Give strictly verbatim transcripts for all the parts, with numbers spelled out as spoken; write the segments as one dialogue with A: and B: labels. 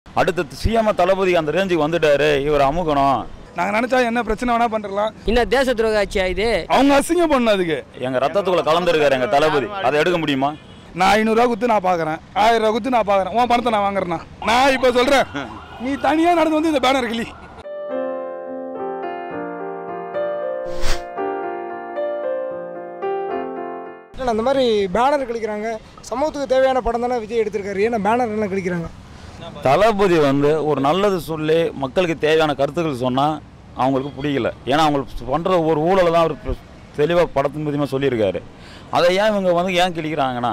A: அடுத்து சிஎம் தளபதி அந்த ரேஞ்சுக்கு வந்துட்டாரு, இவர் அமுகணும்.
B: நாங்கள் நினச்சா என்ன பிரச்சனை வேணா பண்ணிடலாம்.
C: இன்னும் தேச துரோக ஆட்சியா இது?
B: அவங்க அசிங்கம் பண்ணணும். அதுக்கு
A: எங்கள் ரத்தத்துக்குள்ள கலந்துருக்காரு எங்கள் தளபதி, அதை எடுக்க முடியுமா?
B: நான் ஐநூறுரூவா கொடுத்து நான் பார்க்குறேன், ஆயிரம் ரூபா கொடுத்து நான் பார்க்குறேன், உன் பணத்தை நான் வாங்குறேன்னா நான் இப்போ சொல்கிறேன், நீ தனியாக நடந்து வந்து இந்த பேனர் கிளி.
D: இல்லை அந்த மாதிரி பேனர் கிளிக்கிறாங்க. சமூகத்துக்கு தேவையான படம் தானே விஜய் எடுத்திருக்காரு, ஏன்னா பேனர் எல்லாம் கிளிக்கிறாங்க.
A: தளபதி வந்து ஒரு நல்லது சொல்லி மக்களுக்கு தேவையான கருத்துக்கள் சொன்னால் அவங்களுக்கு பிடிக்கல. ஏன்னா அவங்களுக்கு பண்ணுற ஒரு ஊழலை தான் அவர் தெளிவாக படத்தின் மூலியமாக சொல்லியிருக்காரு. அதை ஏன் இவங்க வந்து ஏன் கிழிக்கிறாங்கன்னா,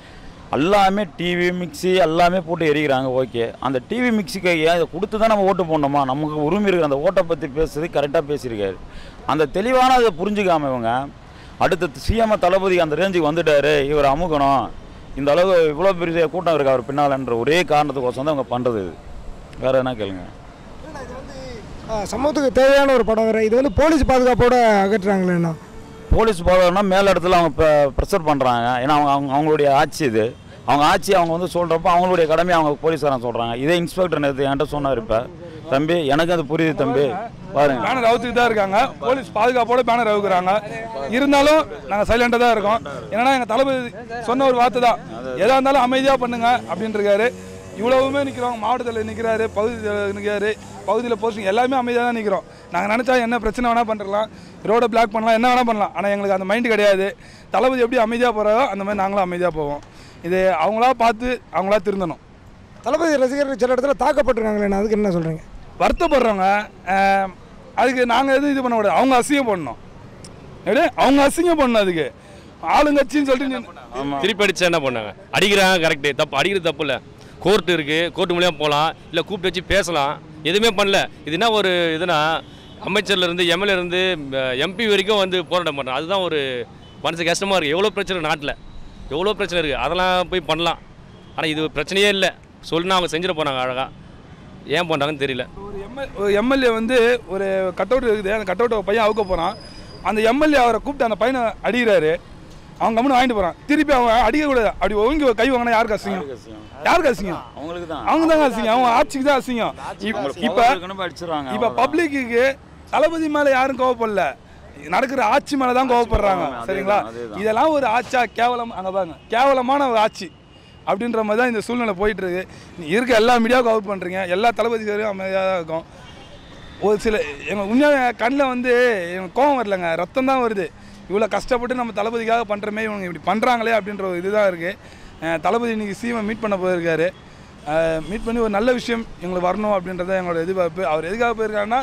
A: எல்லாமே டிவி மிக்சி எல்லாமே போட்டு எரிக்கிறாங்க. ஓகே, அந்த டிவி மிக்சிக்கு ஏன் இதை கொடுத்து தான் நம்ம ஓட்டு போடணுமா? நமக்கு உரிமை இருக்கிற அந்த ஓட்டை பற்றி பேசுறது கரெக்டாக பேசியிருக்காரு. அந்த தெளிவான அதை புரிஞ்சுக்காம இவங்க அடுத்து சிஎம் தளபதி அந்த ரேஞ்சுக்கு வந்துட்டாரு, இவர் அமுகணும், இந்த அளவு இவ்வளோ பெரிய கூட்டம் இருக்கு அவர் பின்னாலன்ற ஒரே காரணத்துக்கோசம் தான் அவங்க பண்ணுறது. வேறு என்ன கேளுங்க.
D: இது வந்து சமூகத்துக்கு தேவையான ஒரு படம் வேறு, இது வந்து போலீஸ் பாதுகாப்போடு அகற்றுறாங்களேண்ணா.
A: போலீஸ் பாதுகாப்புனா மேல் இடத்துல அவங்க இப்போ ப்ரெஷர் பண்ணுறாங்க. ஏன்னா அவங்க அவங்க அவங்களுடைய ஆட்சி இது, அவங்க ஆட்சி அவங்க வந்து சொல்கிறப்போ அவங்களுடைய கடமையை அவங்க போலீஸ்காரன் சொல்கிறாங்க. இதே இன்ஸ்பெக்டர் நேற்று என்கிட்ட சொன்னார், இப்போ தம்பி எனக்கு அது புரியுது தம்பி, பாருங்க
B: பேனர் அவுத்துக்கு தான் இருக்காங்க, போலீஸ் பாதுகாப்போட பேனர் அவுக்குறாங்க. இருந்தாலும் நாங்கள் சைலண்டாக தான் இருக்கோம். ஏன்னா எங்கள் தளபதி சொன்ன ஒரு வார்த்தை தான், எதாக இருந்தாலும் அமைதியாக பண்ணுங்க அப்படின்னு இருக்காரு. இவ்வளவுமே நிற்கிறோம், மாவட்டத்தில் நிற்கிறாரு, பகுதியில் நிற்கிறாரு, பகுதியில் போஸ்டிங் எல்லாமே அமைதியாக தான் நிற்கிறோம். நாங்கள் நினச்சா என்ன பிரச்சனை வேணால் பண்ணிடலாம், ரோடை பிளாக் பண்ணலாம், என்ன வேணால் பண்ணலாம். ஆனால் எங்களுக்கு அந்த மைண்டு கிடையாது. தளபதி எப்படி அமைதியாக போகிறாரோ அந்த மாதிரி நாங்களும் அமைதியாக போவோம். இது அவங்களா பார்த்து அவங்களா திருந்தணும்.
D: தளபதி ரசிகர்கள் சில இடத்துல தாக்கப்பட்டிருக்காங்களேண்ணா, அதுக்கு என்ன சொல்கிறீங்க?
B: வருத்தப்படுறவங்க அதுக்கு நாங்கள் எதுவும் இது பண்ண கூடாது, அவங்க அசிங்கம் பண்ணணும். எப்படி அவங்க அசிங்கம் பண்ணணும், அதுக்கு ஆளுங்கட்சின்னு சொல்லிட்டு
E: திருப்பி அடிச்சா என்ன பண்ணாங்க? அடிக்கிறாங்க, கரெக்டு, தப்பு, அடிக்கிறது தப்பு இல்லை. கோர்ட்டு இருக்குது, கோர்ட்டு மூலியமாக போகலாம், இல்லை கூப்பிட்டு வச்சு பேசலாம். எதுவுமே பண்ணல. இதுனா ஒரு இதுனா அமைச்சர்லேருந்து எம்எல்ஏருந்து எம்பி வரைக்கும் வந்து போராட்டம் பண்ணுறோம். அதுதான் ஒரு மனசு கஷ்டமாக இருக்குது. எவ்வளோ பிரச்சனை நாட்டில், எவ்வளோ பிரச்சனை இருக்குது, அதெல்லாம் போய் பண்ணலாம். ஆனால் இது பிரச்சனையே இல்லை. சொல்லினா அவங்க செஞ்சுட்டு போனாங்க அழகாக. ஏன் பண்ணுறாங்கன்னு தெரியல.
B: ஒரு எம்எல் ஒரு எம்எல்ஏ வந்து ஒரு கட் அவுட் இருக்குது, அந்த கட் அவுட்டை பையன் அவுக்க போகிறான். அந்த எம்எல்ஏ அவரை கூப்பிட்டு அந்த பையனை அடிக்கிறாரு, அவங்க கம்முன்னு வாங்கிட்டு போகிறான். திருப்பி அவங்க அடிக்கக்கூடாது, அப்படி ஒழுங்கி கை வாங்கினா யாருக்கு அசிங்கம்? யாருக்கு அசிங்கம்? அவங்களுக்கு தான், அவங்க தாங்க அசிங்கம், அவங்க ஆட்சிக்கு தான் அசிங்கம். இப்போ இப்போ பப்ளிக்கு தளபதி மேலே யாரும் கோவப்படல, நடக்கிற ஆட்சி மேலே தான் கோவப்படுறாங்க. சரிங்களா? இதெல்லாம் ஒரு ஆட்சியா? கேவலம், அங்கே பாருங்க, கேவலமான ஒரு ஆட்சி அப்படின்ற மாதிரி தான் இந்த சூழ்நிலை போயிட்டுருக்கு. இருக்க எல்லா மீடியாவுக்கும் அவுட் பண்ணுறீங்க, எல்லா தளபதிகளும் அமைதியாக தான் இருக்கும். ஒரு சில எங்கள் உண்மையாக கண்ணில் வந்து எனக்கு கோவம் வரலங்க, ரத்தம் தான் வருது. இவ்வளோ கஷ்டப்பட்டு நம்ம தளபதிக்காக பண்ணுறமே, இவங்க இப்படி பண்ணுறாங்களே அப்படின்ற ஒரு இதுதான் இருக்குது. தளபதி இன்றைக்கி சிஎம் மீட் பண்ண போயிருக்காரு. மீட் பண்ணி ஒரு நல்ல விஷயம் எங்களுக்கு வரணும் அப்படின்றத எங்களோட எதிர்பார்ப்பு. அவர் எதுக்காக போயிருக்காருன்னா,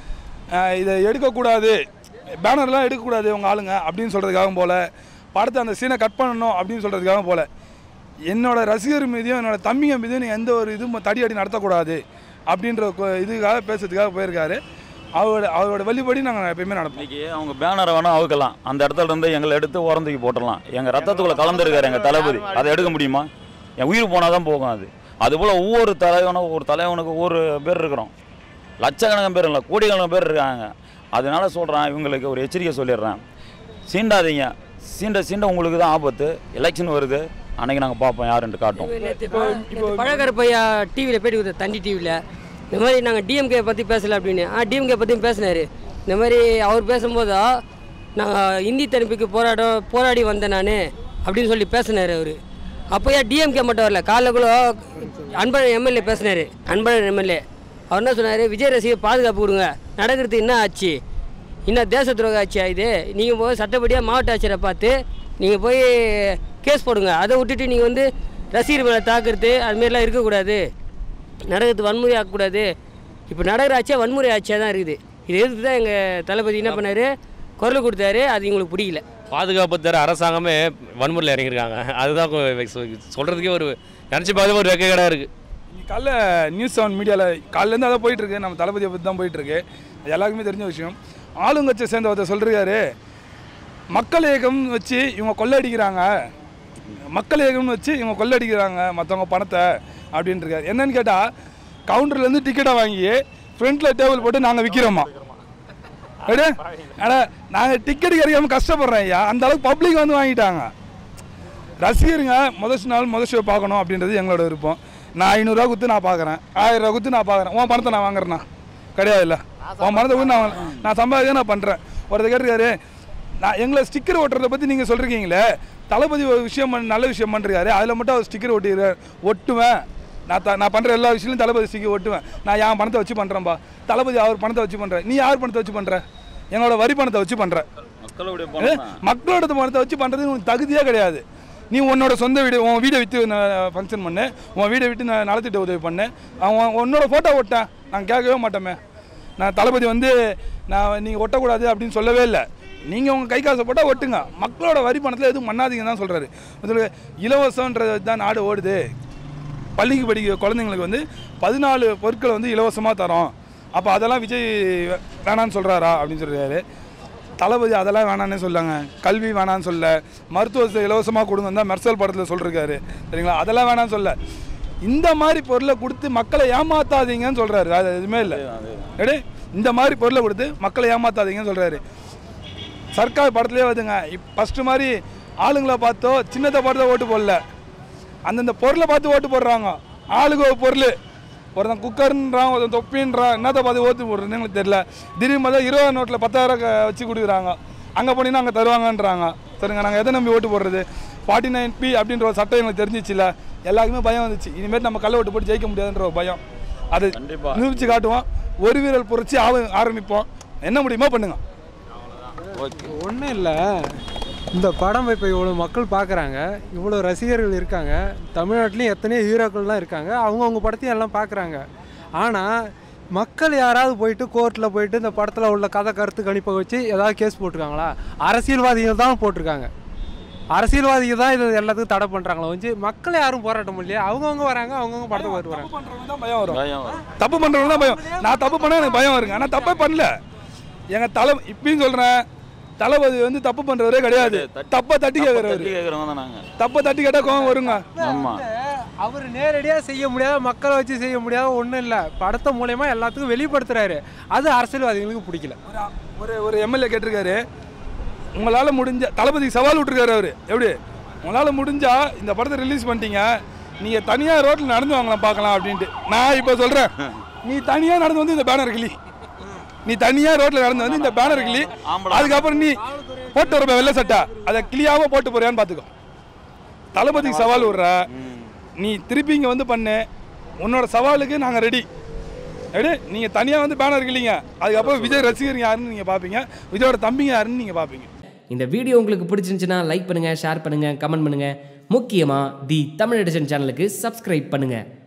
B: இதை எடுக்கக்கூடாது, பேனர்லாம் எடுக்கக்கூடாது உங்கள் ஆளுங்க அப்படின்னு சொல்கிறதுக்காக போல், படத்தை அந்த சீனை கட் பண்ணணும் அப்படின்னு சொல்கிறதுக்காக போல், என்னோடய ரசிகர் மீதியும் என்னோடய தம்பிங்க மீதியும் நீங்கள் எந்த ஒரு இதுவும் தடி அடி நடத்தக்கூடாது அப்படின்ற இதுக்காக பேசுறதுக்காக போயிருக்காரு. அவரோட அவரோட வழிபடி நாங்கள் எப்பயுமே நடப்போம்.
A: இன்றைக்கி அவங்க பேனரை வேணால் அவுக்கலாம், அந்த இடத்துல இருந்து எங்களை எடுத்து உரந்துக்கு போட்டுடலாம். எங்கள் ரத்தத்துக்குள்ளே கலந்துருக்காரு எங்கள் தளபதி, அதை எடுக்க முடியுமா? என் உயிர் போனால் தான் போகும். அது அதுபோல் ஒவ்வொரு தலைவனும் ஒவ்வொரு தலைவனுக்கு ஒவ்வொரு பேர் இருக்கிறோம். லட்சக்கணக்கான பேர் இல்லை, கோடிக்கணக்கான பேர் இருக்காங்க. அதனால சொல்கிறேன், இவங்களுக்கு ஒரு எச்சரிக்கை சொல்லிடுறேன், சீண்டாதீங்க. சீண்ட சீண்ட உங்களுக்கு தான் ஆபத்து. எலெக்ஷன் வருது, அன்றைக்கி நாங்கள் பார்ப்போம் யாருன்ட்டு காட்டும்.
C: இப்போ பழகரப்பையா டிவியில் போய்ட்டு தண்டி டிவியில் இந்த மாதிரி நாங்கள் டிஎம்கே பற்றி பேசலை அப்படின்னு. ஆ டிஎம்கே பற்றியும் பேசினார். இந்த மாதிரி அவர் பேசும்போது நாங்கள் இந்தி தனிப்புக்கு போராட போராடி வந்தேன் நான் அப்படின்னு சொல்லி பேசினார் அவர். அப்போ ஏன் டிஎம்கே மட்டும் வரல, காலைல கூட அன்பழகன் எம்எல்ஏ பேசினார். அன்பழகன் எம்எல்ஏ அவர் என்ன சொன்னார், விஜய் ரசிகர் பாதுகாப்பு கொடுங்க, நடக்கிறது என்ன ஆச்சு, இன்னும் தேச துரோக ஆட்சியா இது? நீங்கள் போய் சட்டப்படியாக மாவட்ட ஆட்சியரை பார்த்து நீங்கள் போய் கேஸ் போடுங்க. அதை விட்டுட்டு நீங்கள் வந்து ரசிகர் மேலே தாக்குறது அதுமாரிலாம் இருக்கக்கூடாது, நடக்கிறது வன்முறை ஆக்கக்கூடாது. இப்போ நடக்கிற ஆட்சியாக வன்முறை ஆட்சியாக தான் இருக்குது. இது எதுக்கு தான் எங்கள் தளபதி என்ன பண்ணார், குரல் கொடுத்தாரு. அது எங்களுக்கு பிடிக்கல.
E: பாதுகாப்பு தர அரசாங்கமே வன்முறையில் இறங்கியிருக்காங்க. அதுதான் சொல்கிறதுக்கே ஒரு நினச்சி பார்த்து ஒரு வெக்கைகடாக இருக்குது.
B: காலைல நியூஸ் செவன் மீடியாவில் காலையிலேருந்து அதை போயிட்டுருக்கு, நம்ம தளபதியை பற்றி தான் போயிட்டுருக்கு, எல்லாருக்குமே தெரிஞ்ச விஷயம். ஆளுங்கட்சியை சேர்ந்த ஒருத்தர் சொல்கிறாரு, மக்கள் இயக்கம் வச்சு இவங்க கொள்ளடிக்கிறாங்க, மக்கள் இயக்கம்னு வச்சு இவங்க கொள்ளடிக்கிறாங்க மற்றவங்க பணத்தை அப்படின்ட்டுருக்காரு. என்னன்னு கேட்டால், கவுண்டர்லேருந்து டிக்கெட்டை வாங்கி ஃப்ரண்ட்டில் டேபிள் போட்டு நாங்கள் விற்கிறோமா? அப்படியே ஆனால் நாங்கள் டிக்கெட் கிடைக்காமல் கஷ்டப்படுறோம் ஐயா. அந்த அளவுக்கு பப்ளிக் வந்து வாங்கிட்டாங்க. ரசிகருங்க முதல் நாள் முதல் ஷோ பார்க்கணும் அப்படின்றது எங்களோட விருப்பம். நான் ஐநூறுரூவா கொடுத்து நான் பார்க்குறேன், ஆயிரம் ரூபா கொடுத்து நான் பார்க்குறேன், உன் பணத்தை நான் வாங்குறேன்னா கிடையாது இல்லை, உன் பணத்தை கொடுத்து நான் நான் சம்பாதிக்க நான் பண்ணுறேன். ஒருத்தர் கேட்டிருக்காரு, நான் எங்களை ஸ்டிக்கர் ஓட்டுறதை பற்றி நீங்கள் சொல்கிறீங்களே, தளபதி ஒரு விஷயம் பண்ண நல்ல விஷயம் பண்ணுறாரு, அதில் மட்டும் அவர் ஸ்டிக்கர் ஒட்டிடுறாரு. ஒட்டுவேன் நான் த நான் பண்ணுற எல்லா விஷயத்தையும் தளபதி ஸ்டிக்கர் ஒட்டுவேன். நான் என் பணத்தை வச்சு பண்ணுறேன்ப்பா, தளபதி அவர் பணத்தை வச்சு பண்ணுறேன். நீ யார் பணத்தை வச்சு பண்ணுற? எங்களோட வரி பணத்தை வச்சு பண்ணுற. மக்களோட பணத்தை வச்சு பண்ணுறது உனக்கு தகுதியே கிடையாது. நீ உன்னோட சொந்த வீடு, உன் வீடை விற்று ஃபங்க்ஷன் பண்ணு, உன் வீடை விட்டு நான் நலத்திட்ட உதவி பண்ணு, அவன் உன்னோட ஃபோட்டோ ஒட்டேன், நான் கேட்கவே மாட்டோமே. நான் தளபதி வந்து நான் நீங்கள் ஒட்டக்கூடாது அப்படின்னு சொல்லவே இல்லை. நீங்கள் உங்கள் கை காசை போட்டால் ஒட்டுங்க, மக்களோட வரி பணத்தில் எதுவும் பண்ணாதீங்கன்னு தான் சொல்கிறாரு. இதில் இலவசன்றது தான் நாடு ஓடுது. பள்ளிக்கு படிக்கிற குழந்தைங்களுக்கு வந்து பதினாலு பொருட்களை வந்து இலவசமாக தரோம். அப்போ அதெல்லாம் விஜய் வேணான்னு சொல்கிறாரா அப்படின்னு சொல்கிறாரு. தளபதி அதெல்லாம் வேணான்னு சொல்லாங்க, கல்வி வேணான்னு சொல்ல, மருத்துவத்தை இலவசமாக கொடுங்க தான் மெர்சல் படத்தில் சொல்லிருக்காரு சரிங்களா. அதெல்லாம் வேணான்னு சொல்ல, இந்த மாதிரி பொருளை கொடுத்து மக்களை ஏமாத்தாதீங்கன்னு சொல்கிறாரு. அது எதுவுமே இல்லை எடே, இந்த மாதிரி பொருளை கொடுத்து மக்களை ஏமாத்தாதீங்கன்னு சொல்கிறாரு. சர்க்கார் படத்துலேயே வருதுங்க, இப் ஃபஸ்ட்டு மாதிரி ஆளுங்களை பார்த்தோ சின்னத்தை பார்த்து ஓட்டு போடல, அந்தந்த பொருளை பார்த்து ஓட்டு போடுறாங்க. ஆளுக்கு ஒரு பொருள், ஒருத்தன் குக்கர்ன்றான், ஒருத்தன் தொப்பின்றான், என்னத்தை பார்த்து ஓட்டு போடுறதுன்னு எங்களுக்கு தெரியல. திடீர்னு பார்த்தா இருபது நோட்டில் பத்தாயிரம் வச்சு கொடுக்குறாங்க, அங்கே போனீங்கன்னா அங்கே தருவாங்கன்றாங்க. சரிங்க, நாங்கள் எதை நம்பி ஓட்டு போடுறது? ஃபார்ட்டி நைன் பி அப்படின்ற ஒரு சட்டம் எங்களுக்கு தெரிஞ்சிச்சுல, எல்லாருக்குமே பயம் வந்துச்சு. இனிமேல் நம்ம கள்ள ஓட்டு போட்டு ஜெயிக்க முடியாதுன்ற ஒரு பயம், அது நிரூபித்து காட்டுவோம். ஒரு வீரல் புரட்சி ஆவ ஆரம்பிப்போம், என்ன முடியுமோ பண்ணுங்க.
F: ஒன்றும் இல்லை, இந்த படம் இப்போ இவ்வளோ மக்கள் பார்க்குறாங்க, இவ்வளோ ரசிகர்கள் இருக்காங்க, தமிழ்நாட்டிலையும் எத்தனையோ ஹீரோக்கள்லாம் இருக்காங்க, அவங்கவுங்க படத்தையும் எல்லாம் பார்க்குறாங்க. ஆனால் மக்கள் யாராவது போயிட்டு கோர்ட்டில் போயிட்டு இந்த படத்தில் உள்ள கதை கருத்து கணிப்பை வச்சு ஏதாவது கேஸ் போட்டிருக்காங்களா? அரசியல்வாதிகள் தான் போட்டிருக்காங்க. அரசியல்வாதிகள் தான் இது எல்லாத்துக்கும் தடை பண்ணுறாங்களோ வச்சு மக்கள் யாரும் போராட்டம் இல்லையா? அவங்கவுங்க வராங்க, அவங்கவுங்க படத்தை வருவாங்க.
B: பயம் வரும், தப்பு பண்ணுறவங்க தான் பயம். நான் தப்பு பண்ணால் எனக்கு பயம் வருங்க, ஆனால் தப்பே பண்ணல. எங்கள் தலை இப்பயும் சொல்கிறேன், தளபதி வந்து தப்பு பண்ணுறவரே கிடையாது, தப்பை தட்டி கேட்குறவர். தப்பை தட்டி கேட்டால் கோவம் வருங்க.
F: அவர் நேரடியாக செய்ய முடியாத, மக்களை வச்சு செய்ய முடியாத ஒன்றும் இல்லை, படத்தை மூலயமா எல்லாத்துக்கும் வெளிப்படுத்துறாரு. அது அரசியல்வாதிகளுக்கு பிடிக்கல.
B: ஒரு ஒரு எம்எல்ஏ கேட்டிருக்காரு, உங்களால் முடிஞ்ச தளபதிக்கு சவால் விட்டுருக்காரு அவர், எப்படி உங்களால் முடிஞ்சா இந்த படத்தை ரிலீஸ் பண்ணிட்டீங்க, நீங்கள் தனியாக ரோட்டில் நடந்து வாங்கலாம் பார்க்கலாம் அப்படின்ட்டு. நான் இப்போ சொல்கிறேன், நீ தனியாக நடந்து வந்து இந்த பேனர் கிளி, நீ தனியாக ரோட்டில் நடந்து வந்து இந்த பேனர் கிளி, அதுக்கப்புறம் நீ போட்டு வர வெள்ளை சட்டை அதை கிளியாவோ போட்டு போறியான்னு பார்த்துக்கோ. தளபதிக்கு சவால் விடுற, நீ திருப்பி இங்கே வந்து பண்ணு, உன்னோட சவாலுக்கு நாங்கள் ரெடி. எப்படி நீங்கள் தனியாக வந்து பேனர் கிளிங்க, அதுக்கப்புறம் விஜய் ரசிகர் யாருன்னு நீங்கள் பார்ப்பீங்க, விஜயோட தம்பிங்க யாருன்னு நீங்கள் பார்ப்பீங்க.
G: இந்த வீடியோ உங்களுக்கு பிடிச்சிருந்துச்சுன்னா லைக் பண்ணுங்கள், ஷேர் பண்ணுங்கள், கமெண்ட் பண்ணுங்கள். முக்கியமாக தி தமிழ் எடிஷன் சேனலுக்கு சப்ஸ்கிரைப் பண்ணுங்கள்.